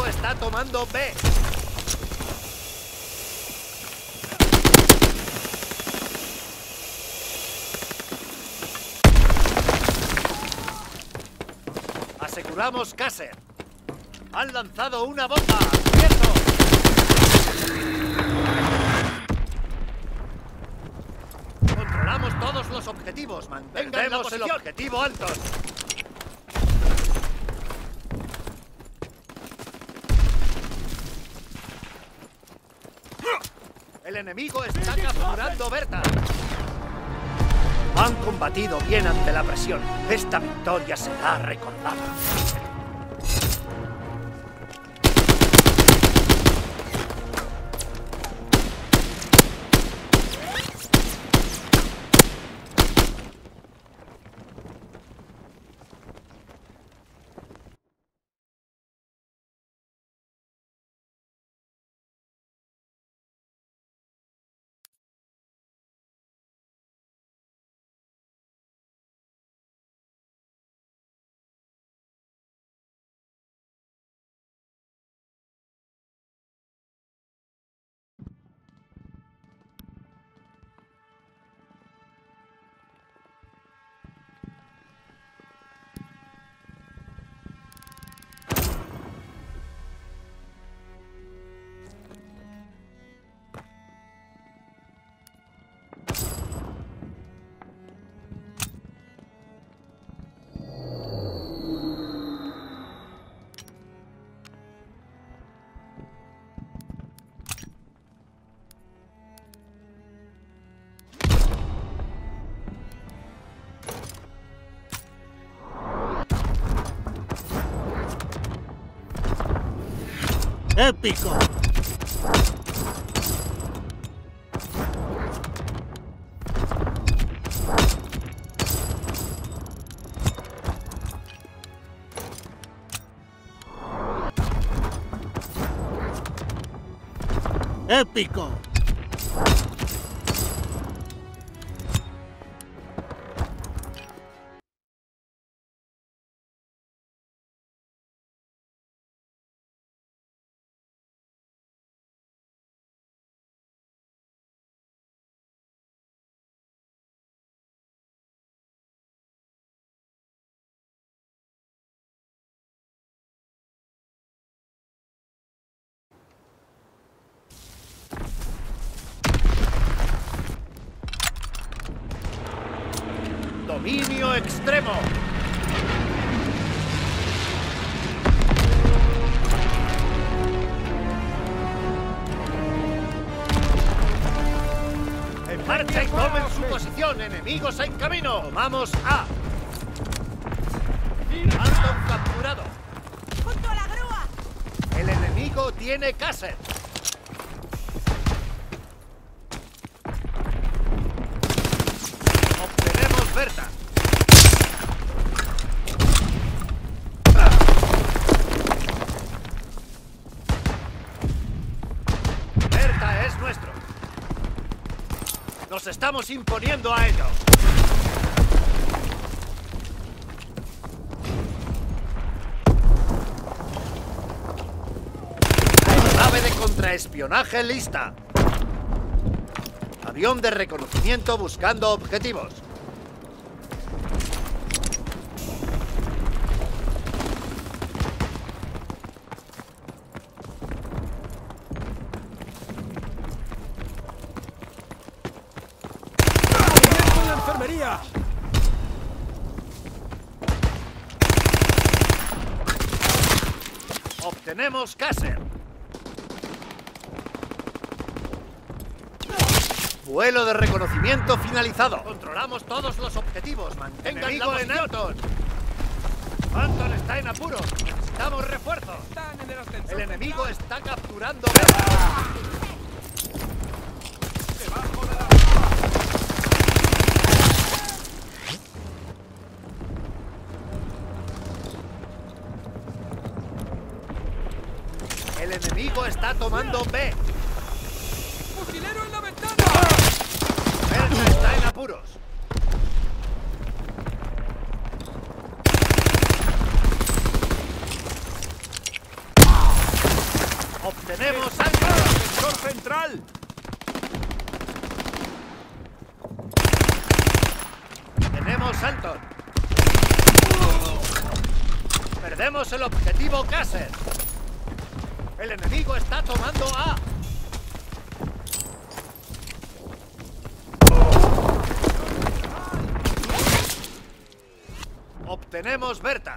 enemigo está tomando B. Aseguramos Kasser. Han lanzado una bomba. ¡Cierto! Controlamos todos los objetivos. Mantengamos el objetivo alto. El enemigo está capturando Berta. Han combatido bien ante la presión. Esta victoria será recordada. ¡Épico! ¡Épico! Dominio extremo. En marcha y tomen su posición. Enemigos en camino. Tomamos A. Anton capturado. ¡Junto a la grúa! El enemigo tiene Kasser. Obtenemos Berta. Berta es nuestro. Nos estamos imponiendo a ellos. Nave de contraespionaje lista. Avión de reconocimiento buscando objetivos. ¡Movimiento de enfermería! Obtenemos Kasser. Vuelo de reconocimiento finalizado. Controlamos todos los objetivos. Mantengan la posición. En Anton. Anton está en apuros. Necesitamos refuerzos. El enemigo está capturando. ¡Debajo de la... El enemigo está tomando B. ¡Fusilero en la ventana! Berta está en apuros. Tenemos algo. ¡Sector central! Tenemos Anton. Perdemos el objetivo Kasser. El enemigo está tomando A. Obtenemos Berta.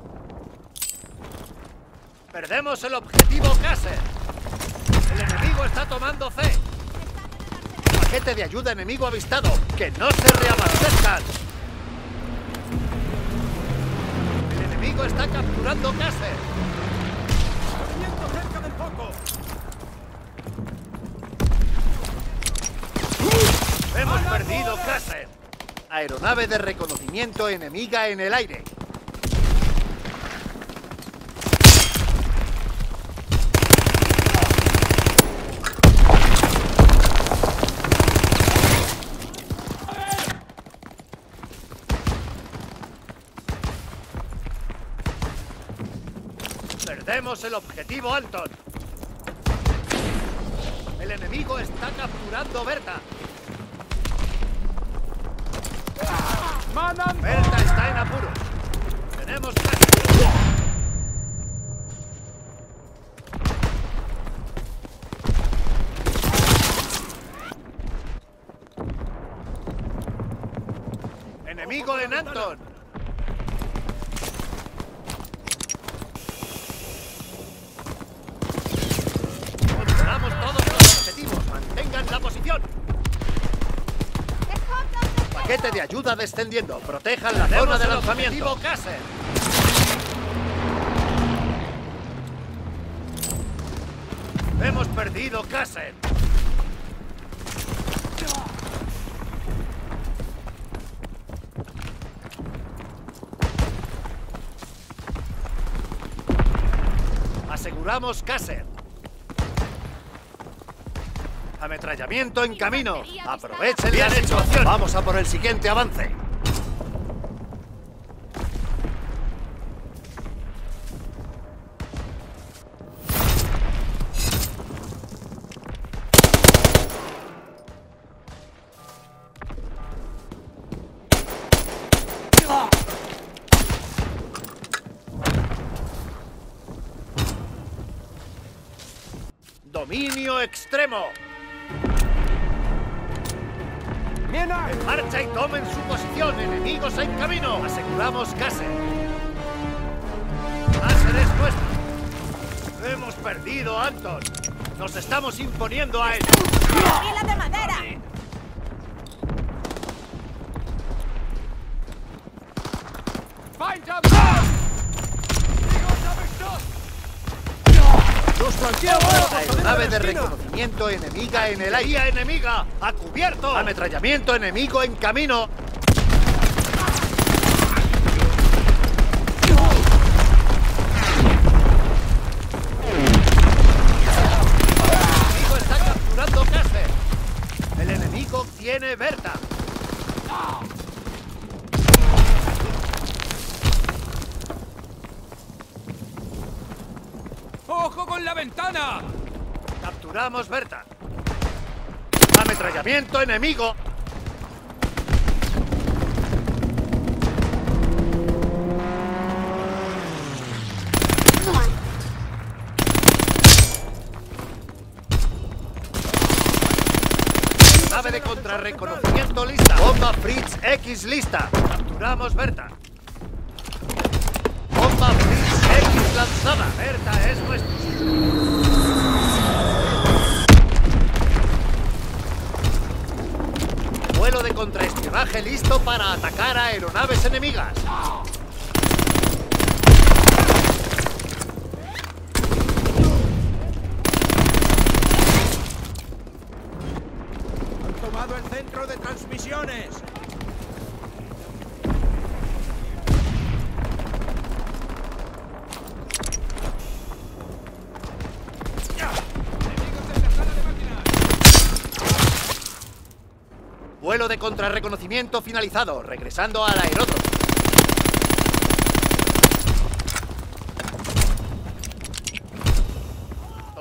Perdemos el objetivo Kasser. El enemigo está tomando C. Paquete de ayuda enemigo avistado. ¡Que no se reabastezcan! El enemigo está capturando Kasser. ¡Movimiento cerca del foco! Hemos perdido Kasser. Aeronave de reconocimiento enemiga en el aire. Perdemos el objetivo Anton. El enemigo está capturando Berta. Berta está en apuros. Tenemos Kasser. Enemigo en Anton. Controlamos todos los objetivos. Mantengan la posición. Paquete de ayuda descendiendo. Protejan la zona de lanzamiento. Kasser. Hemos perdido Kasser. Aseguramos Kasser. Ametrallamiento en camino. Aprovechen la situación. Vamos a por el siguiente avance. Dominio extremo. En marcha y tomen su posición. Enemigos en camino. Aseguramos Kasser. Kasser es nuestro. Hemos perdido Anton. Nos estamos imponiendo a él. ¡Águila de madera! Aeronave de reconocimiento enemiga en el aire. Enemiga. ¡A cubierto! Ametrallamiento enemigo en camino. El enemigo está capturando Kasser. El enemigo tiene Berta. ¡Ojo con la ventana! Capturamos Berta. Ametrallamiento enemigo. Nave de contrarreconocimiento lista. Bomba Fritz X lista. Capturamos Berta. Bomba Fritz X lanzada. Berta es nuestra. Vuelo de contraespionaje listo para atacar a aeronaves enemigas. ¡Han tomado el centro de transmisiones! Vuelo de contrarreconocimiento finalizado, regresando al aeródromo.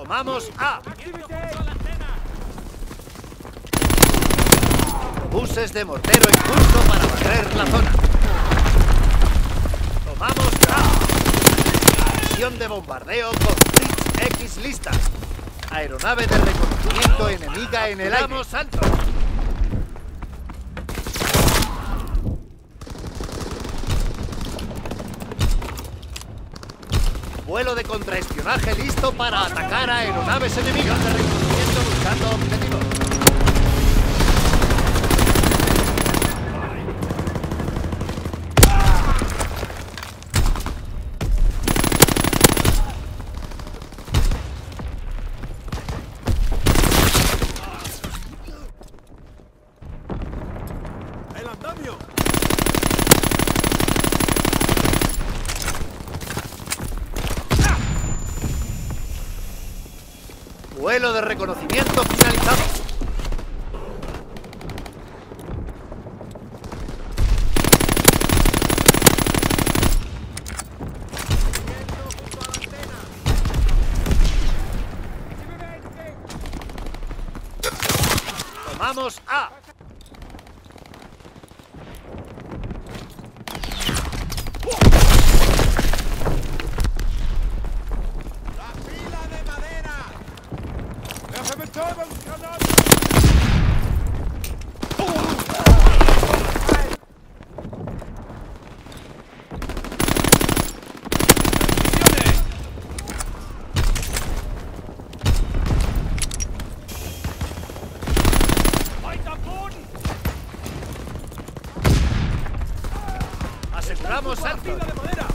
Tomamos A. Buses de mortero en curso para barrer la zona. Tomamos A. Misión de bombardeo con Fritz X lista. Aeronave de reconocimiento enemiga en el aire. ¡Vamos, Santos! Vuelo de contraespionaje listo para atacar a aeronaves enemigas. De reconocimiento buscando objetivos. ¡El andamio! Vuelo de reconocimiento finalizado. Tomamos A. ¡La pila de madera! Aseguramos ¡La Santos. pila de madera!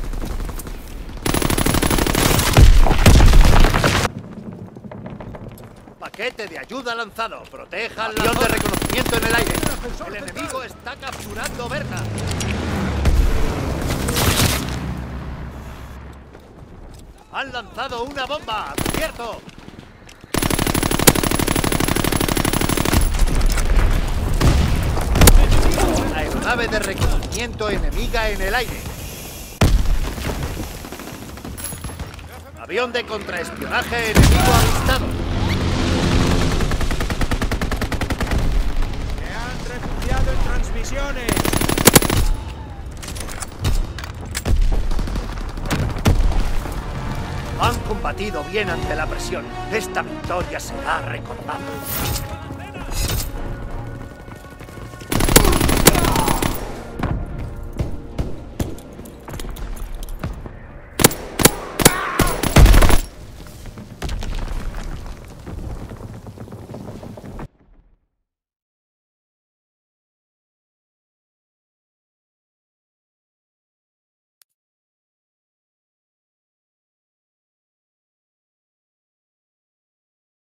Paquete de ayuda lanzado. Proteja el avión de reconocimiento en el aire. El enemigo está capturando Berna. Han lanzado una bomba. ¡Cierto! Aeronave de reconocimiento enemiga en el aire. Avión de contraespionaje enemigo avistado. ¡Se han refugiado en transmisiones! Han combatido bien ante la presión. Esta victoria será recordada.